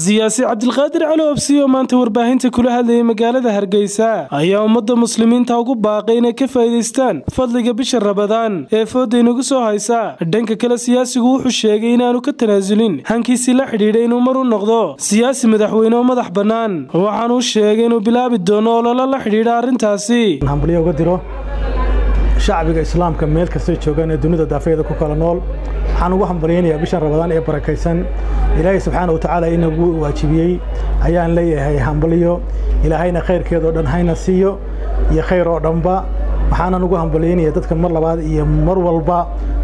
siyaasi Cabdilqaadir Cali Obsi oo maanta warbaahinta kula hadlayay magaalada Hargeysa ayaa ummadda muslimiinta ugu baaqay inay ka faa'iideystaan fadliga bisha Ramadaan ee fooda inagu soo haysa. Dhanka kale siyaasigu wuxuu sheegay inaanu ka tanaasulin hankiisii la xidhiidhay inuu mar u noqdo siyaasi madaxweyne oo madax bannaan, waxaana uu sheegay inuu bilaabi doono olole la xidhiidha arrintaasi. Hambalyo uga diro shacbiga islaamka meel kasta joogan ee dunida daafeeda ku kala nool. waxaan ugu hambalyeynaya bishan Ramadaan ee barakaysan Ilaahay subhanahu wa ta'ala inagu waajibiyay ayaan leeyahay hambalyo. Ilaahayna khayrkeedo dhan hayna siiyo iyo khayr oo dhanba. waxaan ugu hambalyeynaya dadka mar labaad iyo mar walba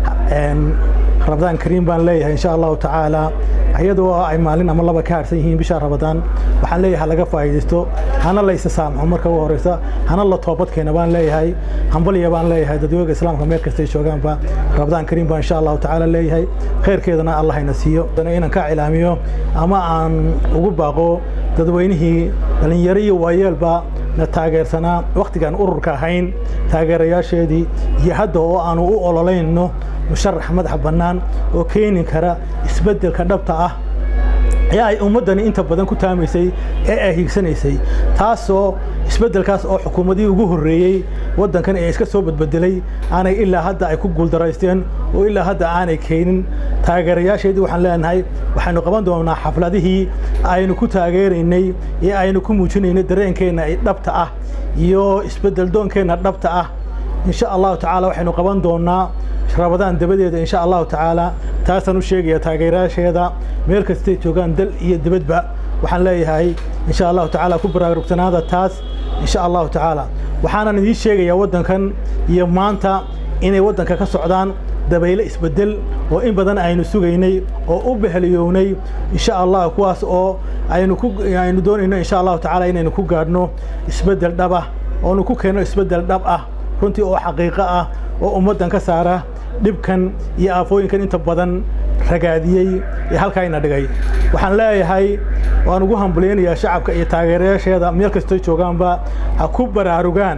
Ramadaan Kariim baan leeyahay insha Allah ta'ala ayadoo ay maalin ama laba ka harsan yihiin bisha Ramadaan. waxaan leeyahay laga faa'iideysto hana la isaamaxo marka ugu horeysa hana la toobad keeno baan leeyahay hambalyo baan leeyahay dadweynaha islaamka meel kasta joogaan ba Ramadaan Kariim baan insha Allah ta'ala leeyahay khayrkeedana Allah hayna siiyo inaan ka ilaamiyo ama aan ugu baaqo dadweynihii dhalinyaro iyo waayelba na taageersanaa waqtigan ururka ahayn taageerayaasheedii iyo hadda oo aanu u ololeyno musharax madax bannaan oo keeni kara isbeddelka dhabta ah ee ay ummadani inta badan ku taamaysay ee ay higsanaysay taasoo isbeddelkaas oo xukuumadii ugu horeeyay wadankan ee iska soo badbedelay aanay ilaa hadda ay ku guuldareysteen oo ilaa hadda aanay keenin taageerayaasheedii. waxaan leenahay waxaanu qaban doonaa xafladihii aynu ku taageeraynay ee aynu ku muujinaynay dareenkeena dhabta ah iyo isbeddel doonkeena dhabta ah insha Allah ta'ala waxaanu qaban doonaa Ramadaan dabadeeda insha Allah ta'ala taasaan u sheegaya taageerayaasheeda meel kasta joogaan dal iyo dibadba. waxaan leeyahay insha Allah ta'ala ku baraarugtanaada taas insha Allah ta'ala waxaan idin sheegaya wadankan iyo maanta inay wadanka ka socdaan dabaylo isbedel oo in badan aynu sugaynay oo u bahaliyownay insha Allah kuwaas oo aynu doonayno insha Allah ta'ala inaynu ku gaadhno isbedel dhab ah oo ku keeno isbedel dhab ah runtii oo xaqiiqo ah oo ummadan ka saara dhibkan iyo aafooyinkan inta badan ragaadiyay ee halka ayna dhigay. waxaan leeyahay waan ugu hambalyeynaya shacabka iyo taageerayaasheeda meel kasta joogaanba ha ku baraarugaan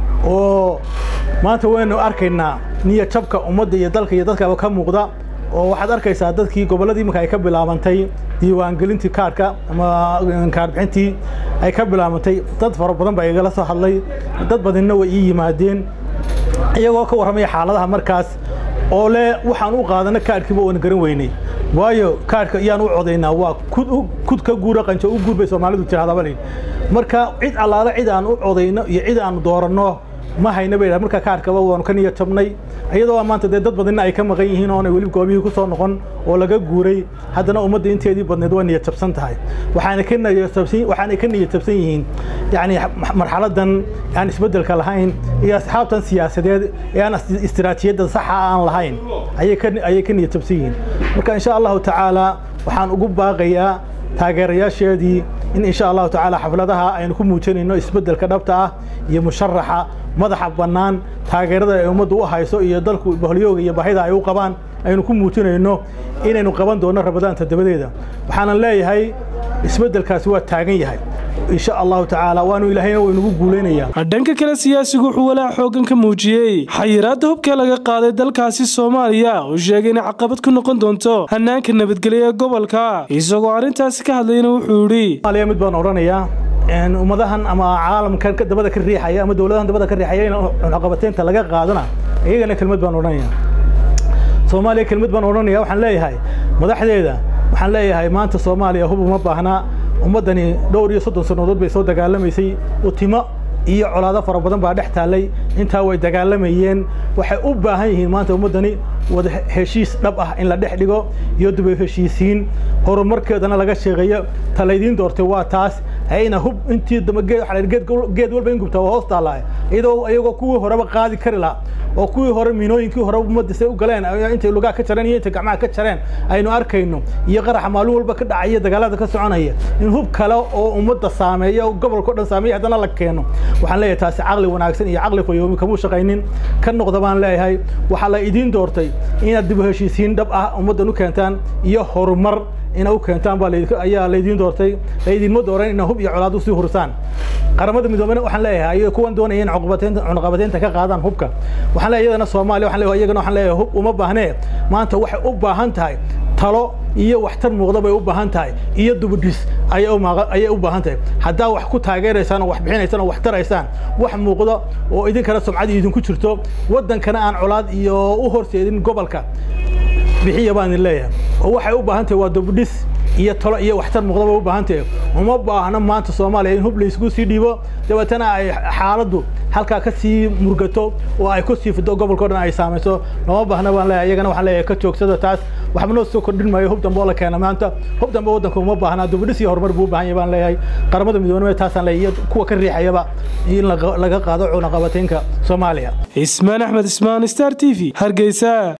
oo maanta waynu arkaynaa niyad jabka ummadda iyo dalka iyo dadka ka muuqda oo waxaad arkaysaa dadkii goboladii marka ay ka bilaabantay diiwaangelintii kaarka ama kaar bixintii ay ka bilaabantay dad fara badan baa igala soo hadlay dad badanna way ii yimaadeen iyagoo ka warramaya xaaladaha markaas oo le waxaan u qaadanay kaarkiiba oo garan weynay waayo kaarka iyaan u codaynaa waa kud ka guura qanjo u guurbay Soomaalidu tiraahdaa balay marka cid alaala cid aan u codayno iyo cid aan dooranno ma hayna bay marka kaarka waan ka niyad jabnay iyadoo maanta dad badan ay ka maqan yihiin oo ay wali goobihii ku soo noqon oo laga guuray haddana ummadda inteedii badneed waa niyad jabsan tahay waxaana ka niyad jabsan yihiin yani marxaladan aan isbeddelka lahayn iyo asxaabtan siyaasadeed ee aan istiraatiijiyada sax aan lahayn ayay ka niyad jabsan yihiin. marka insha Allah ta'ala waxaan ugu baaqayaa taageerayaasheedii in insha Allah ta'ala xafladaha aynu ku muujinayno isbeddelka dhabta ah iyo musharaxa madaxa bannaan taageerada ay ummaddu u hayso iyo dalku bahliyooga iyo baahida ay u qabaan aynu ku muujinayno inaynu qaban doono Ramadaanta dabadeeda. waxaan leeyahay isbeddelkaasi waa taagan yahay insha Allah ta'ala waanu ilaahayna waynu guuleynayaa. dhanka kale siyaasigu wuxuu walaac xoogan ka muujiyay xayiraadda hubka laga qaaday dalkaasi Soomaaliya oo sheegay in caqabad ku noqon doonto hanaanka nabadgelyo gobolka isagoo arintaasi ka hadlayna wuxuu yiri Soomaaliya mid baan oranayaa ummadahan ama caalamkan ka dabada ka riixaya ama dawladahan dabada ka riixaya in caqabateynta laga qaadana iyagana kelmad baan oranayaa Soomaaliya kelmad baan oranayaa waxaan leeyahay madaxdeeda waxaan leeyahay maanta Soomaaliya hub uma baahna ummadani dhowr iyo 30 sanadood bay soo dagaalamaysay utimo iyo colaado fara badan baa dhex taalay inta way dagaalamayeen waxay u baahan yihiin maanta ummadani wada heshiis dhab ah in la dhex dhigo iyo dib u heshiisiin horumarkeedana laga sheegayo talaydiin doortay waa taas ayna hub intii geed walba in gubta hoos taalaay iyagoo kuwii horeba qaadi kari la oo kuwii hore miinooyinkii hore ummadda u galeen intay lugaa ka jareen iyo intay gacmaha ka jareen aynu arkayno iyo qaraxa maalin walba ka dhacaya dagaalada ka soconaya in hub kale oo ummadda saameeyo gobolka dhan saameeyo haddana la keeno waxaan leeyahay taasi caqli wanaagsan iyo caqli fayoomi kama shaqaynin ka noqdo baan leeyahay waxa la idin doortay inaad dib u heshiisiin dhab ah ummaddan u keentaan iyo horumar in u keentaan baa ayaa leedin doortay leedin ma dooran in hub iyo colaad u sii hursaan qaramada midoobay waxaan leeyahay ay kuwan doonayeen cunaqabateynta ka qaadaan hubka waxaan leeyahay iyadana Soomaaliya waxaan leeyahay iyagana waxaan leeyahay hub uma baahnee maanta waxay u baahan tahay talo iyo waxtar muuqda bay u baahan tahay iyo dubudhis ayay u baahan tahay haddaa wax ku taageeraysaan oo wax bixinaysaan oo wax taraysaan wax muuqda oo idinkana sumcad idinku jirto wadankana aan colaad iyo u horseedin gobolka bixiya baan leeyahay oo waxay u baahan tahay waa dubudhis iyo talo iyo waxtar muuqda bay u baahan tahay uma baahna maanta Soomaaliya in hub la isku sii dhiibo dabatana ay xaaladdu halka ka sii murgato oo ay ku sii fido gobolka dhan ay saameyso lama baahna baan leeyahay iyagana waxaan leeyahay ka joogsada taas waxba noo soo kordhin maayo hub dambe oo la keena maanta hub dambe wadanka uma baahna dubudhis iyo horumar buu baahan yahay baan leeyahay qaramada midoobay taasaan leeyahay kuwa ka riixayaba in laga qaado cunaqabataynka Soomaaliya Ismaan Axmed Ismaan Star TV Hargeysa